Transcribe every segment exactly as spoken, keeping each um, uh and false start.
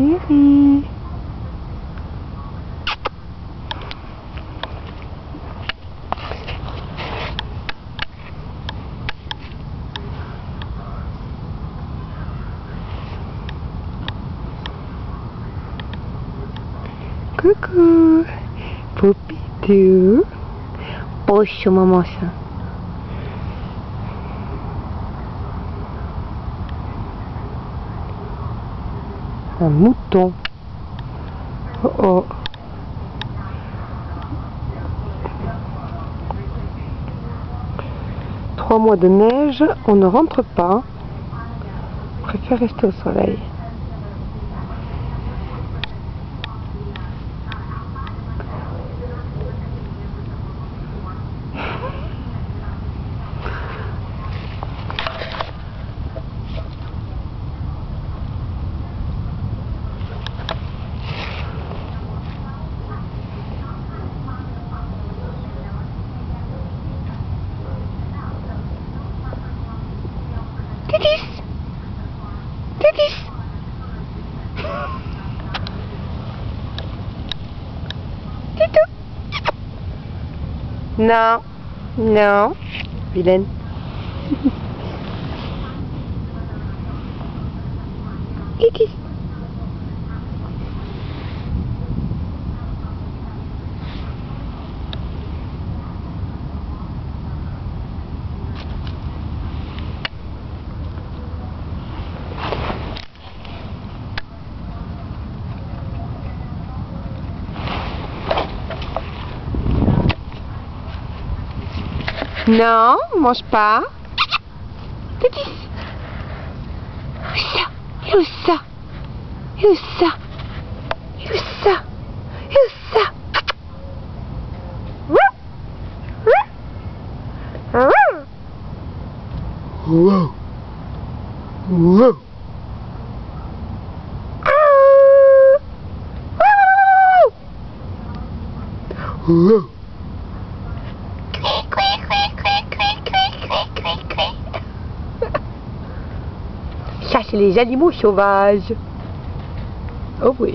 chérie. Coucou, Puppie Detis. Poche maman ça. Un mouton. Oh oh. Trois mois de neige, on ne rentre pas. On préfère rester au soleil. Detis! Detis! Titou! Non, non, vilaine. Detis! Non, mange pas. Detis. Où ça? Où ça? Où ça? Où ça? Où ça? Wow. Wow. Wow. Ça, c'est les animaux sauvages. Oh oui.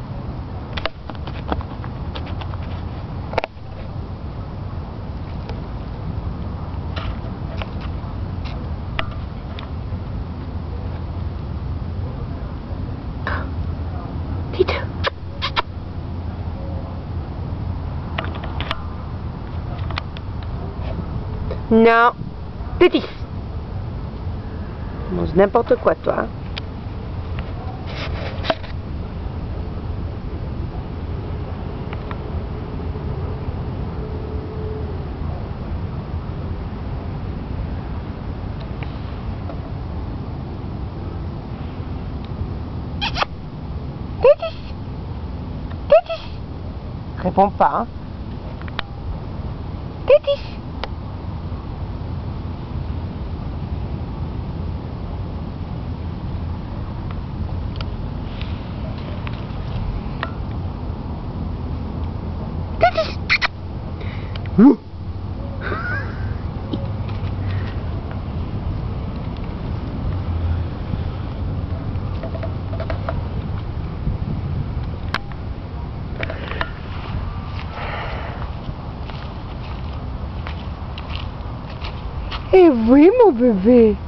Vite. Non. Detis. Mange n'importe quoi, toi. Detis. Detis. Réponds pas, hein. Detis. Ouh. Eh oui, mon bébé.